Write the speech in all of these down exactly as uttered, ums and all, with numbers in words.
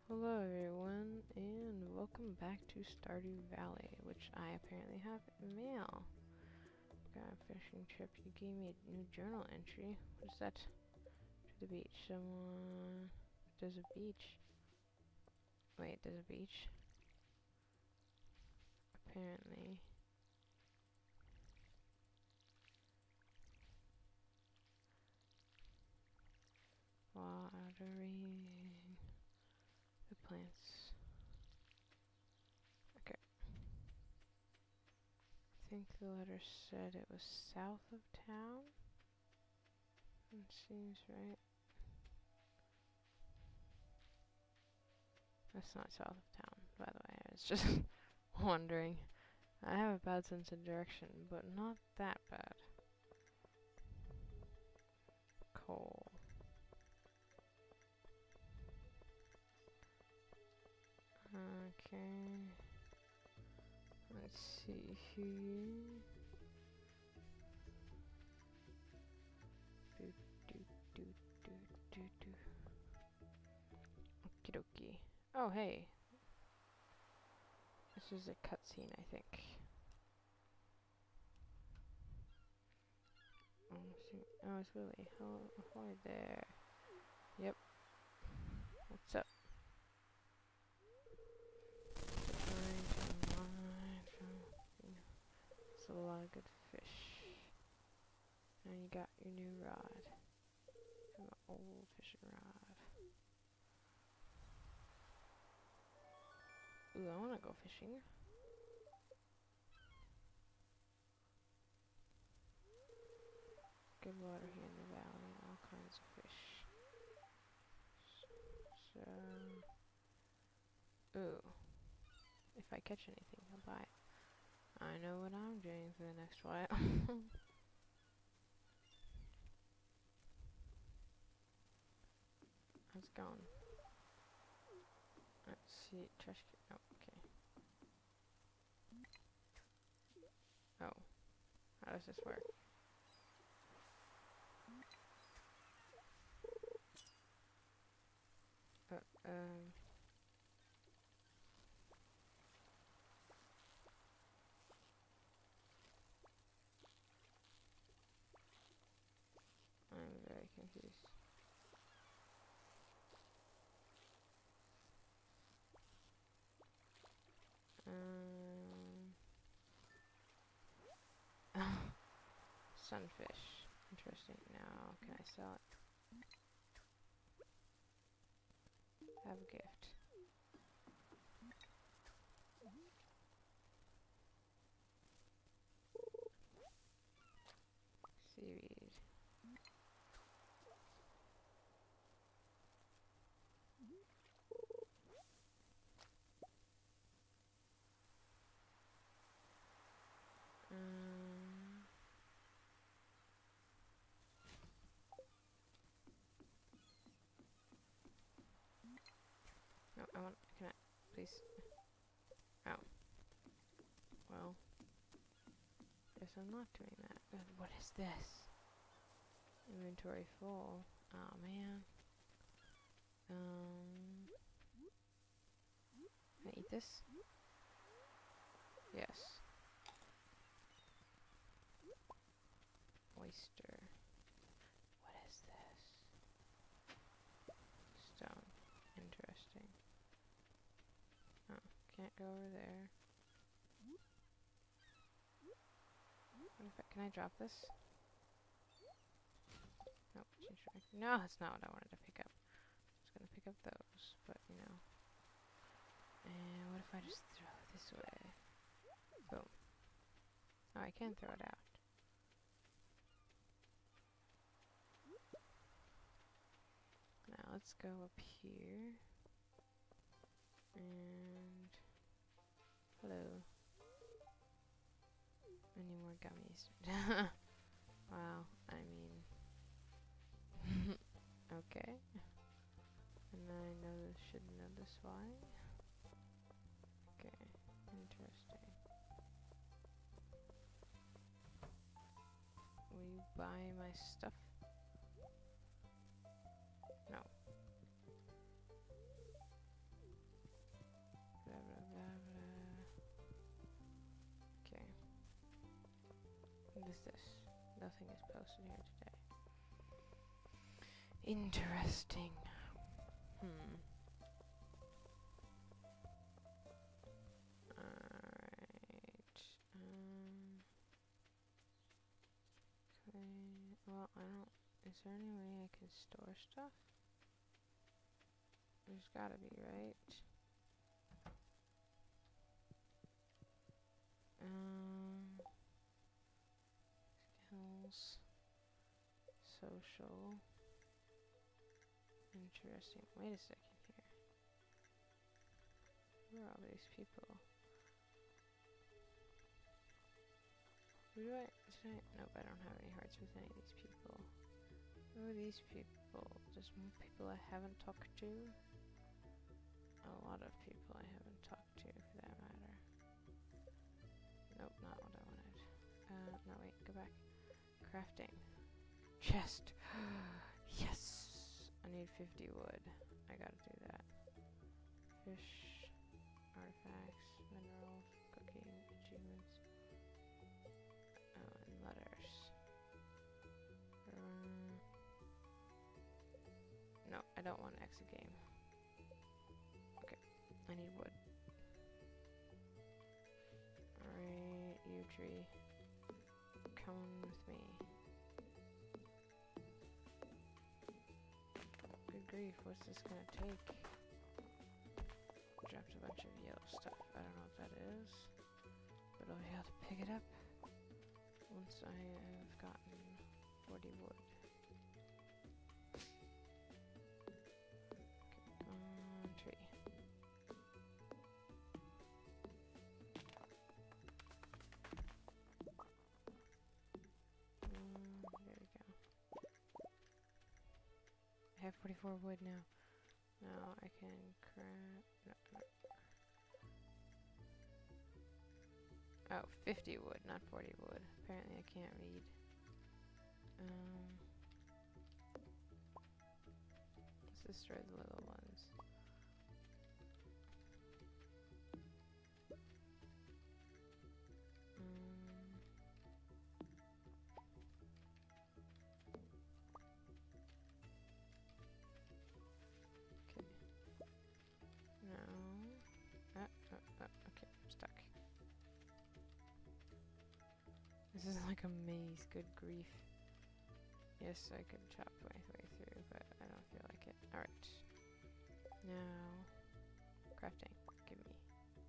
Hello everyone, and welcome back to Stardew Valley, which I apparently have in mail. Got a fishing trip. You gave me a new journal entry. What is that? To the beach. Someone... There's a beach. Wait, there's a beach? Apparently. Watering the plants. Okay. I think the letter said it was south of town. That seems right. That's not south of town, by the way. I was just wondering. I have a bad sense of direction, but not that bad. Coal. Okay. Let's see here. Do do do do do do. Okie dokie. Oh hey. This is a cutscene, I think. Oh, see. Oh, it's Willie. Oh, ahoy there. Yep. What's up? It's a lot of good fish. And you got your new rod. An old fishing rod. Ooh, I wanna go fishing. Good water here in the valley, all kinds of fish. So, ooh, if I catch anything, I'll buy it. I know what I'm doing for the next while. How's it going? Let's see, trash can. Oh, okay. Oh, how does this work? Uh, um. I'm very confused. Um. Sunfish. Interesting. Now, can I sell it? Have a gift. Seaweed. Um. No, I want. Can I, please? Oh. Well. Guess I'm not doing that. Uh, What is this? Inventory full. Oh man. Um. Can I eat this? Yes. Oyster. What is this? Stone. Interesting. Oh, can't go over there. What if I, can I drop this? Nope, change direction. No, that's not what I wanted to pick up. I was gonna pick up those, but you know. And what if I just throw it this way? Boom. Oh, I can throw it out. Now let's go up here. And hello. Any more gummies? Wow, I mean okay. And I know this should know this why. Okay, interesting. Will you buy my stuff? No. What is this? Nothing is posted here today. Interesting. Hmm. Alright. Um. Okay. Well, I don't. Is there any way I can store stuff? There's gotta be, right? Um. Skills. Social. Interesting. Wait a second here. Who are all these people? Who do I... Did I... Nope, I don't have any hearts with any of these people. Who are these people? Just more people I haven't talked to? A lot of people I haven't talked to, for that matter. Nope, not what I wanted. Uh, no, wait, go back. Crafting. Chest! Yes! I need fifty wood. I gotta do that. Fish, artifacts, minerals, cooking, achievements. Oh, and letters. Um, no, I don't want to exit game. Okay, I need wood. Alright, you tree. Come with me. Good grief, what's this gonna take? Dropped a bunch of yellow stuff. I don't know what that is. But I'll be able to pick it up once I have gotten forty wood. Okay, come on, tree. Um, there we go. I have forty-four wood now. Now I can craft. No, no. Oh, fifty wood, not forty wood. Apparently I can't read. Um, let's destroy the little ones. Um, okay. No. Ah, ah, ah, okay, I'm stuck. This is like a maze, good grief. Yes, I could chop my way through, but I don't feel like it. Alright. Now, crafting. Give me.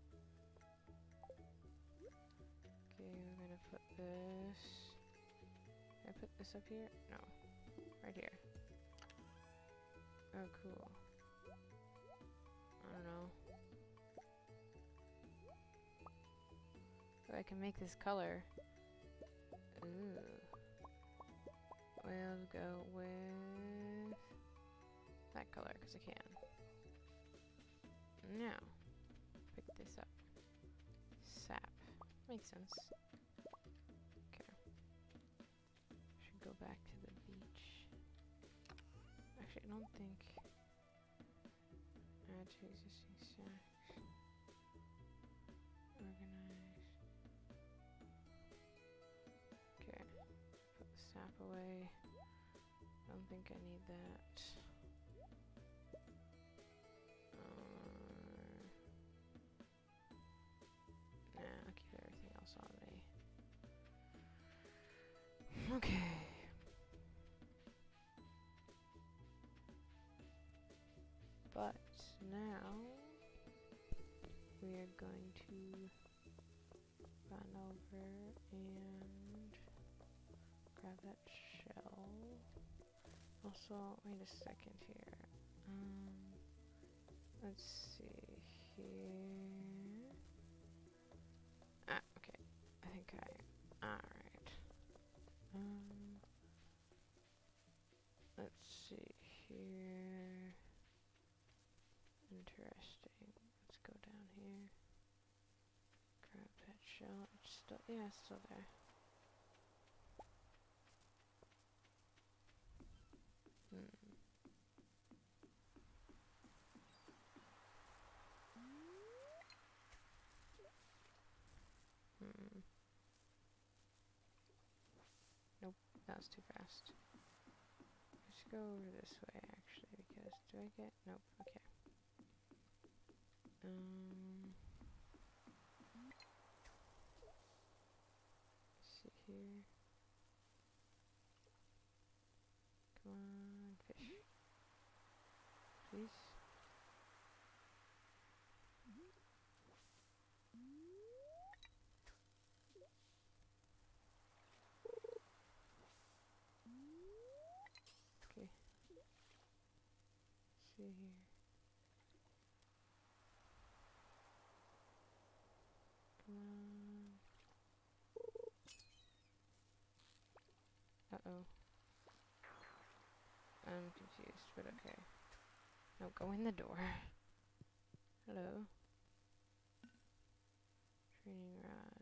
Okay, we're gonna put this... Can I put this up here? No. Right here. Oh, cool. I don't know. Oh, I can make this color. Ooh. We'll go with that color, because I can. Now, pick this up. Sap. Makes sense. Okay. Should go back to the beach. Actually, I don't think... Add to existing stacks. Organize. Okay. Put the sap away. I don't think I need that. Uh, nah, I'll keep everything else on me. Okay. But now we are going to run over and grab that shell. Also, wait a second here. Um, let's see here. Ah, okay. I think I. Alright. Um, let's see here. Interesting. Let's go down here. Grab that shell. It's still, yeah, it's still there. Hmm. Hmm. That was too fast. Let's go over this way, actually, because do I get... Nope, okay. Um... Let's see here. Come on, fish. Please. Okay. Let's see here. Come on. Uh-oh. I'm confused, but okay. No, go in the door. Hello. Training rod.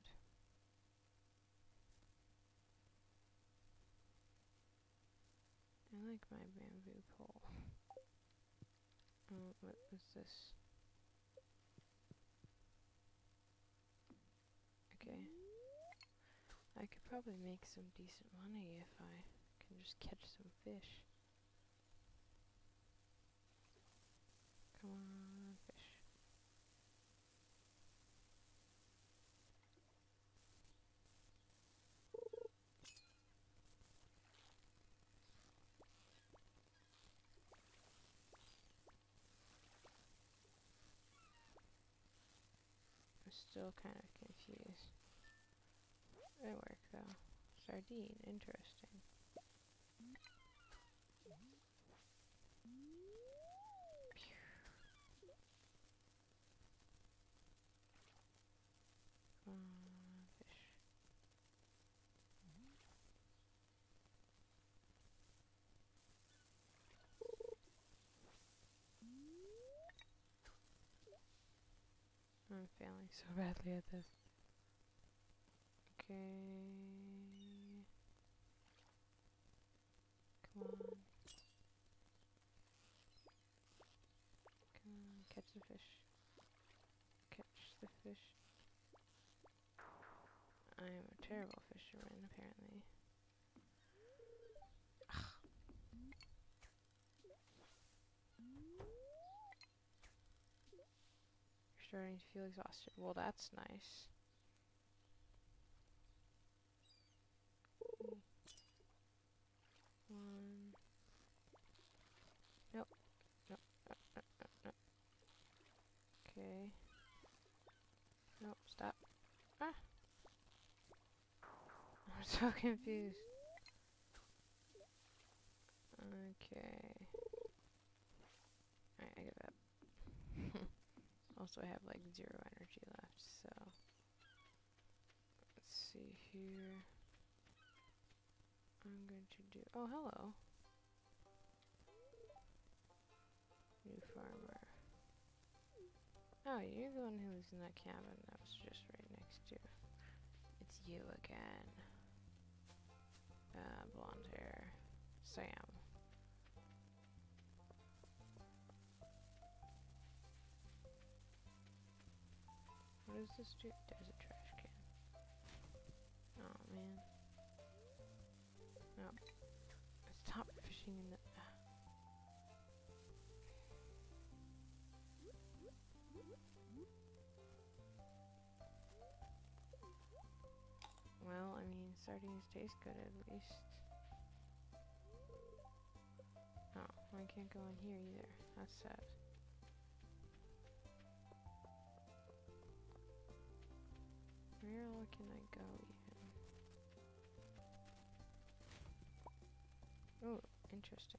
I like my bamboo pole. Oh, what was this? Okay. I could probably make some decent money if I can just catch some fish. Come on, fish. I'm still kind of confused. It worked though. Sardine, interesting. Come on, fish. I'm failing so badly at this. Okay. Come on. Come on, catch the fish. Catch the fish. I am a terrible fisherman, apparently. You're starting to feel exhausted. Well, that's nice. One. Nope. Nope. Uh, uh, uh, nope. Okay. Nope. Stop. Ah! I'm so confused. Okay. Alright, I give up. Also, I have like zero energy left, so. Let's see here. I'm going to do. Oh, hello. New farmer. Oh, you're the one who lives in that cabin that was just right next to. It's you again. Uh, blonde hair. Sam. What does this do? There's a trash can. Oh, man. No. Stop fishing in the... Well, I mean, sardines taste good at least. Oh, I can't go in here either. That's sad. Where all can I go even? Oh, interesting.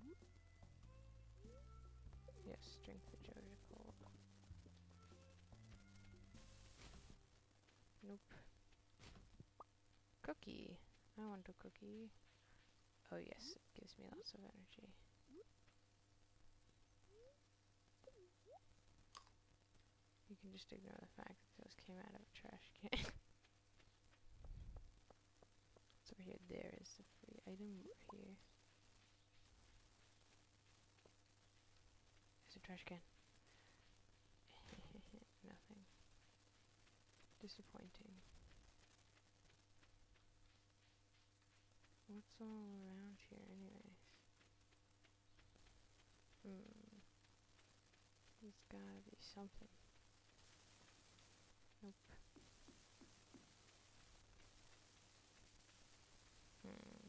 Yes, drink the jug to pull. Nope. Cookie. I want a cookie. Oh yes, it gives me lots of energy. You can just ignore the fact that those came out of a trash can. What's over here? There is the free item over here. There's a trash can. Nothing. Disappointing. What's all around here anyways? Hmm. There's gotta be something. Nope. Hmm.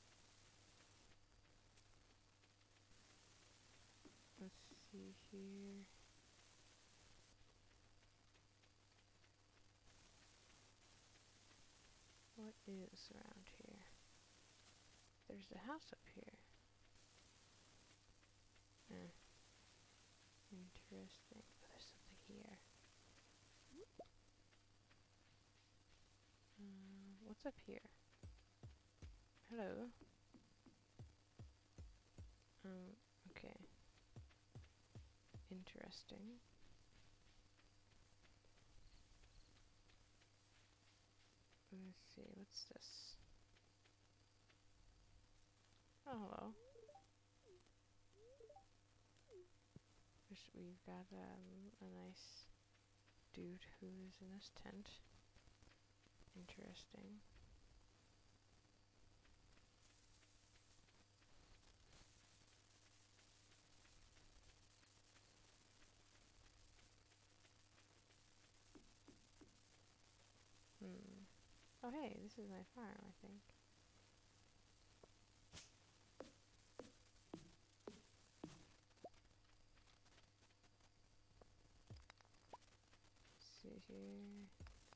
Let's see here. What is around here? There's a house up here. Eh. Interesting. Oh, there's something here. Uh, what's up here? Hello? Um, okay. Interesting. Let's see, what's this? Oh, hello. There's, we've got um, a nice dude who is in this tent. Interesting. Hmm. Oh hey, this is my farm, I think. Let's see here.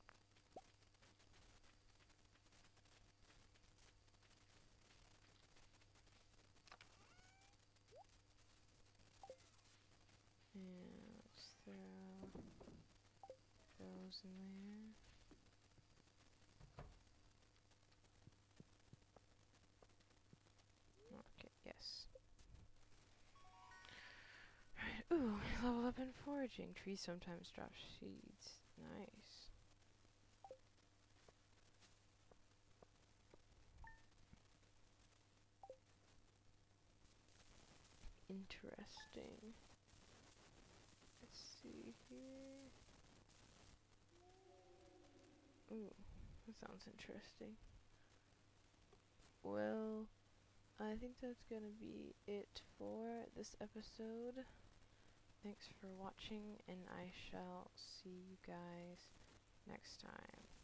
And let's throw those in there. Okay, yes. Right, ooh, level up in foraging. Trees sometimes drop seeds. Nice. Interesting. Let's see here. Ooh, that sounds interesting. Well, I think that's gonna be it for this episode. Thanks for watching, and I shall see you guys next time.